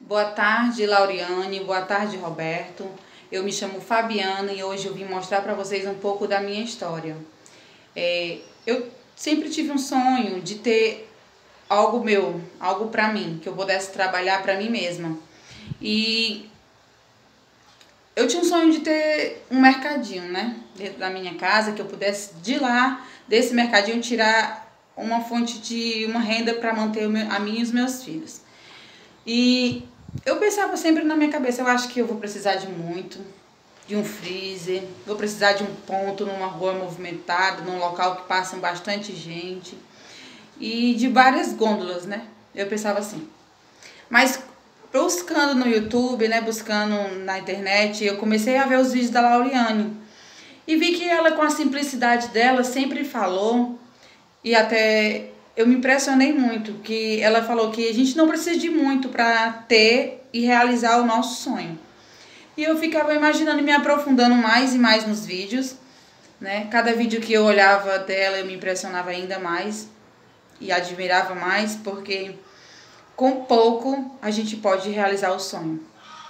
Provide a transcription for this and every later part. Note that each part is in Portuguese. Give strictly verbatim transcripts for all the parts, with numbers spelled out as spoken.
Boa tarde, Lauriane. Boa tarde, Roberto. Eu me chamo Fabiana e hoje eu vim mostrar para vocês um pouco da minha história. É, eu sempre tive um sonho de ter algo meu, algo para mim, que eu pudesse trabalhar para mim mesma. E eu tinha um sonho de ter um mercadinho, né, dentro da minha casa, que eu pudesse de lá, desse mercadinho, tirar uma fonte de uma renda para manter a mim e os meus filhos. E eu pensava sempre na minha cabeça, eu acho que eu vou precisar de muito, de um freezer, vou precisar de um ponto numa rua movimentada, num local que passa bastante gente e de várias gôndolas, né? Eu pensava assim. Mas buscando no YouTube, né, buscando na internet, eu comecei a ver os vídeos da Lauriane e vi que ela, com a simplicidade dela, sempre falou, e até eu me impressionei muito, que ela falou que a gente não precisa de muito para ter e realizar o nosso sonho. E eu ficava imaginando e me aprofundando mais e mais nos vídeos, né? Cada vídeo que eu olhava dela eu me impressionava ainda mais e admirava mais, porque com pouco a gente pode realizar o sonho.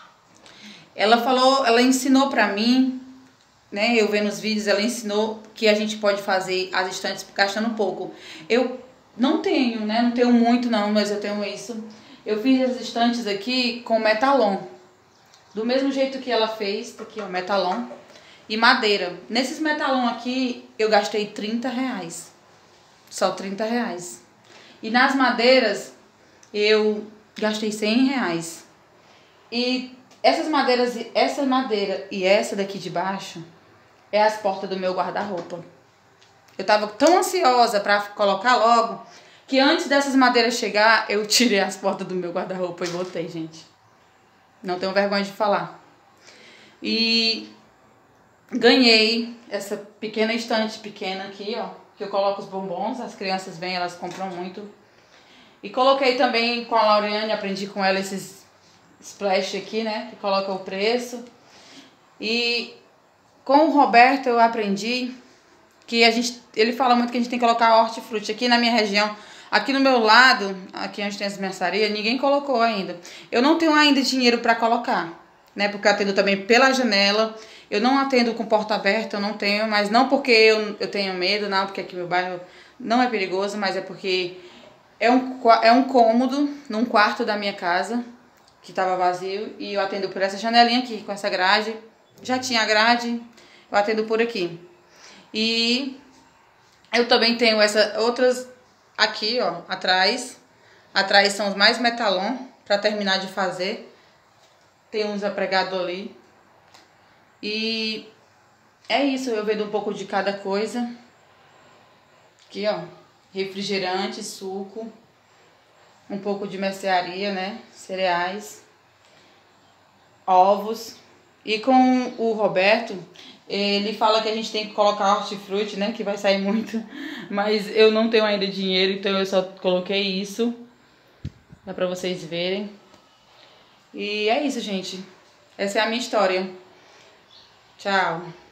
Ela falou, ela ensinou pra mim, né? Eu vendo os vídeos, ela ensinou que a gente pode fazer as estantes gastando pouco. Eu não tenho, né? Não tenho muito não, mas eu tenho isso. Eu fiz as estantes aqui com metalon. Do mesmo jeito que ela fez, aqui ó, metalon e madeira. Nesses metalon aqui eu gastei trinta reais. Só trinta reais. E nas madeiras eu gastei cem reais. E essas madeiras, essa madeira e essa daqui de baixo é as portas do meu guarda-roupa. Eu tava tão ansiosa pra colocar logo, que antes dessas madeiras chegar, eu tirei as portas do meu guarda-roupa e botei, gente. Não tenho vergonha de falar. E ganhei essa pequena estante pequena aqui, ó, que eu coloco os bombons, as crianças vêm, elas compram muito. E coloquei também com a Lauriane, aprendi com ela esses splash aqui, né, que coloca o preço. E com o Roberto eu aprendi que a gente, ele fala muito que a gente tem que colocar hortifruti. Aqui na minha região, aqui no meu lado, aqui onde tem as mercearias, ninguém colocou ainda. Eu não tenho ainda dinheiro para colocar, né? Porque eu atendo também pela janela. Eu não atendo com porta aberta, eu não tenho, mas não porque eu, eu tenho medo, não, porque aqui meu bairro não é perigoso, mas é porque é um, é um cômodo num quarto da minha casa que estava vazio e eu atendo por essa janelinha aqui, com essa grade. Já tinha grade, eu atendo por aqui. E eu também tenho essas outras aqui, ó, atrás. Atrás são os mais metalon, pra terminar de fazer. Tem uns apregados ali. E é isso, eu vendo um pouco de cada coisa. Aqui, ó, refrigerante, suco. Um pouco de mercearia, né, cereais. Ovos. E com o Roberto, ele fala que a gente tem que colocar hortifruti, né, que vai sair muito, mas eu não tenho ainda dinheiro, então eu só coloquei isso, dá pra vocês verem. E é isso, gente, essa é a minha história. Tchau.